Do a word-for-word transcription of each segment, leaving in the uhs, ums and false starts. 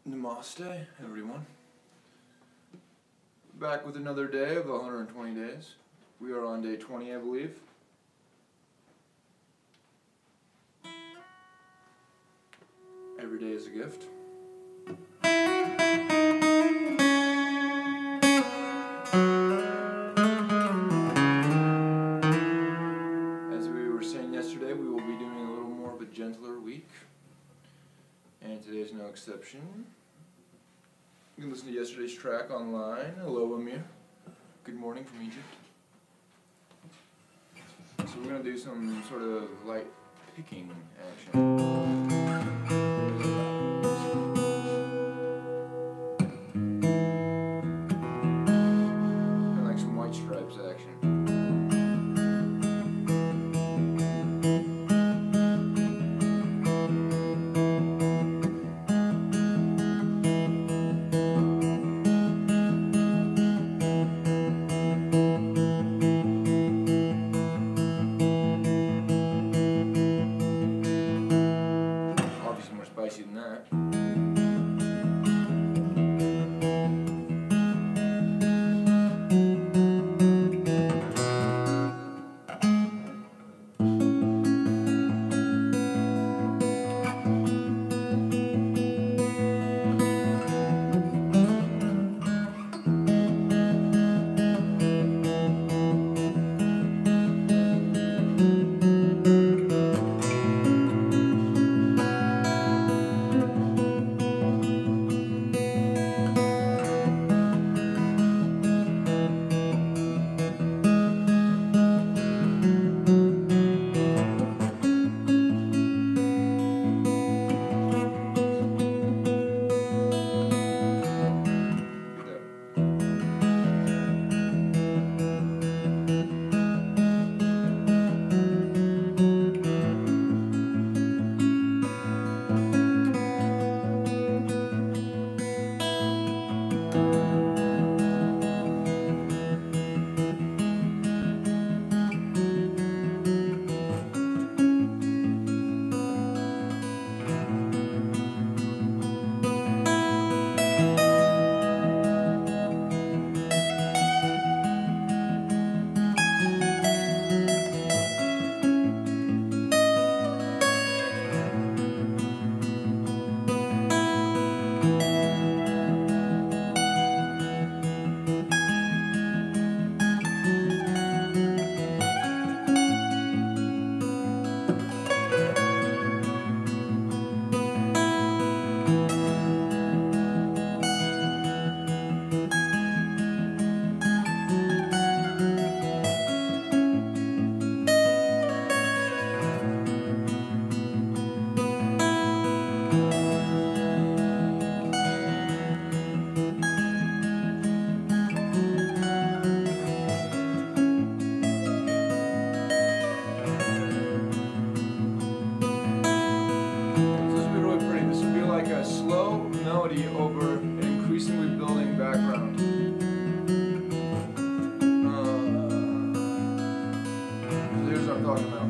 Namaste, everyone. Back with another day of the one hundred twenty days. We are on day twenty, I believe. Every day is a gift. As we were saying yesterday, we will be doing a little more of a gentler week. And today is no exception. You can listen to yesterday's track online. Hello, Amir. Good morning from Egypt. So we're going to do some sort of light picking action. And like some white stripes action. More spicy than that. A slow melody over an increasingly building background. Uh, here's what I'm talking about.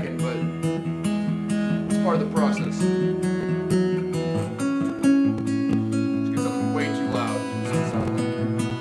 second, but it's part of the process. Just get something way too loud. So it sounds like.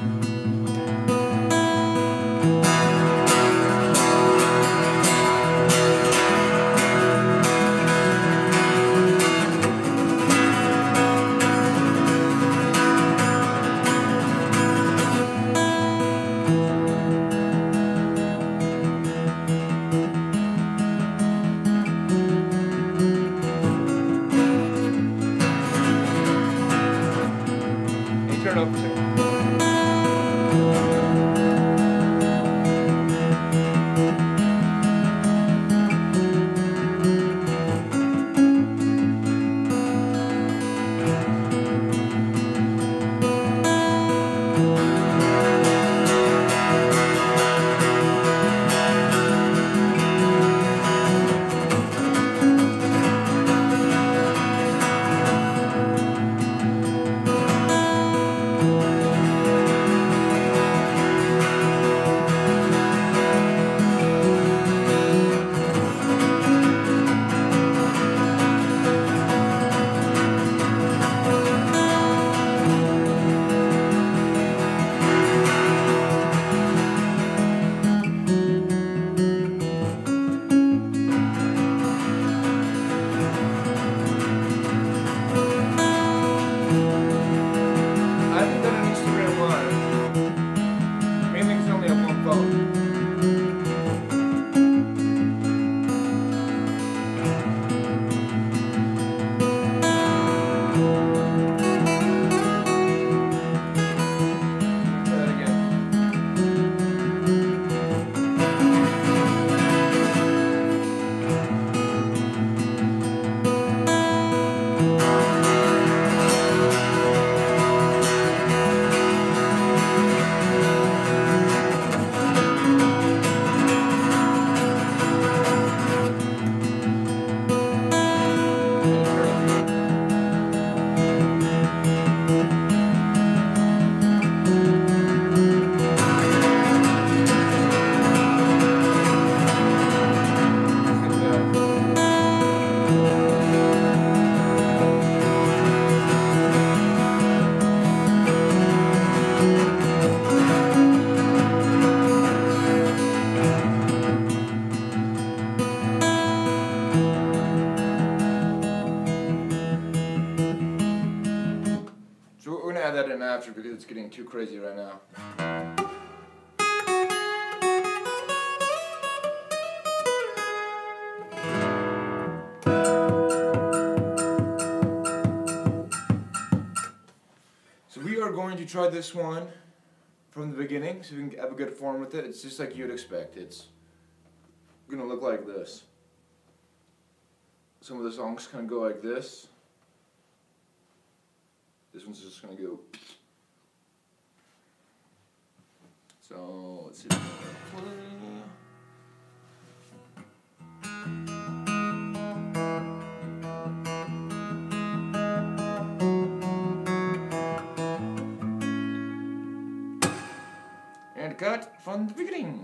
Turn it up for a second. We're gonna add that in after because it's getting too crazy right now. So we are going to try this one from the beginning so we can have a good form with it. It's just like you'd expect. It's gonna look like this. Some of the songs kind of go like this. This one's just gonna go. So let's see. And cut from the beginning.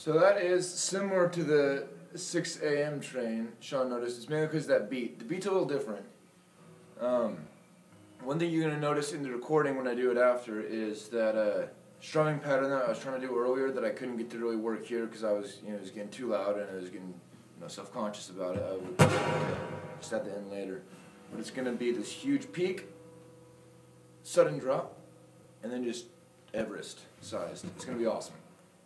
So that is similar to the six A M train, Sean noticed. It's mainly because of that beat. The beat's a little different. Um, one thing you're going to notice in the recording when I do it after is that uh, strumming pattern that I was trying to do earlier that I couldn't get to really work here because I was, you know, it was getting too loud and I was getting, you know, self-conscious about it. I would just at the end later. But it's going to be this huge peak, sudden drop, and then just Everest sized. It's going to be awesome.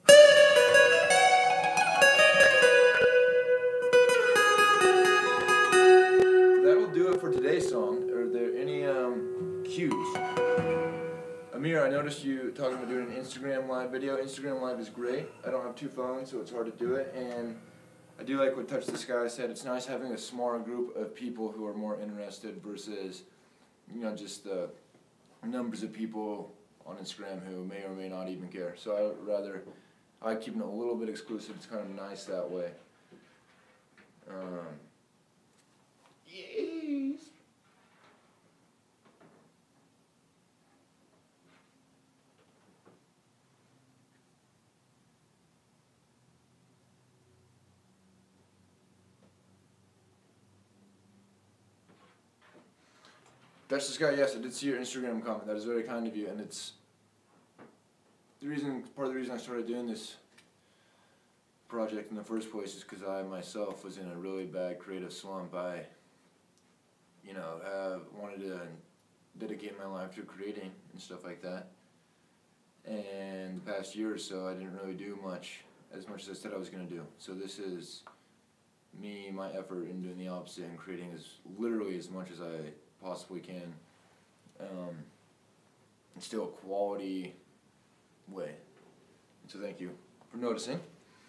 That'll do it for today's song. Are there any um, cues? Amir, I noticed you talking about doing an Instagram Live video. Instagram Live is great. I don't have two phones, so it's hard to do it. And I do like what Touch the Sky said. It's nice having a smaller group of people who are more interested versus, you know, just the numbers of people on Instagram who may or may not even care. So I would rather, I like keeping it a little bit exclusive. It's kind of nice that way. Um, yes. That's this guy. Yes, I did see your Instagram comment. That is very kind of you, and it's the reason. Part of the reason I started doing this project in the first place is because I myself was in a really bad creative slump. I, you know, have wanted to dedicate my life to creating and stuff like that. And the past year or so, I didn't really do much, as much as I said I was going to do. So this is me, my effort in doing the opposite and creating as literally as much as I possibly can, um, in still a quality way. So thank you for noticing.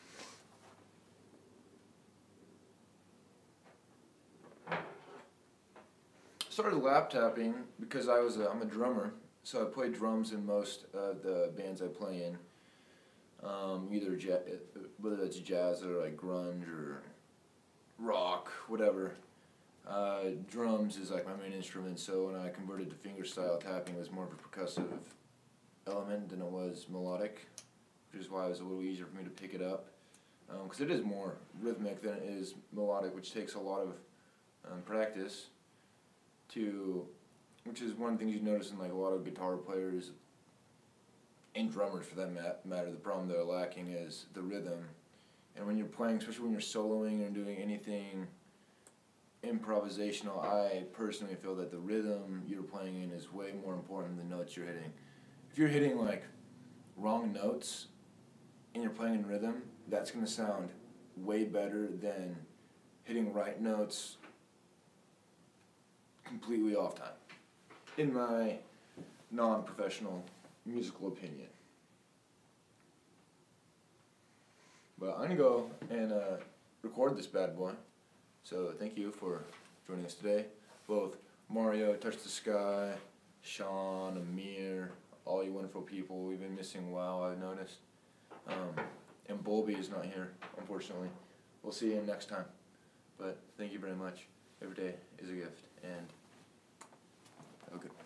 Started lap tapping because I was a, I'm a drummer, so I play drums in most of the bands I play in. Um, either ja whether that's jazz or like grunge or rock, whatever. Uh, drums is like my main instrument, so when I converted to fingerstyle tapping, it was more of a percussive element than it was melodic, which is why it was a little easier for me to pick it up. Because um, it is more rhythmic than it is melodic, which takes a lot of um, practice to, which is one of the things you notice in like a lot of guitar players and drummers for that matter. The problem they're lacking is the rhythm. And when you're playing, especially when you're soloing or doing anything improvisational, I personally feel that the rhythm you're playing in is way more important than the notes you're hitting. If you're hitting like wrong notes and you're playing in rhythm, that's going to sound way better than hitting right notes completely off time, in my non-professional musical opinion. But I'm going to go and uh, record this bad boy. So thank you for joining us today. Both Mario, Touch the Sky, Sean, Amir, all you wonderful people. We've been missing WoW, I've noticed. Um, and Bolby is not here, unfortunately. We'll see him next time. But thank you very much. Every day is a gift. And have a good